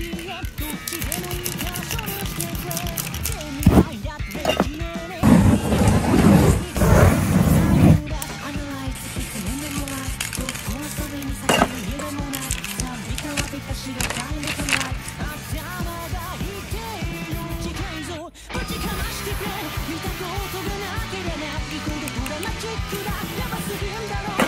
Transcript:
見たことがなければ行こうとドラマチックだやばすぎんだろう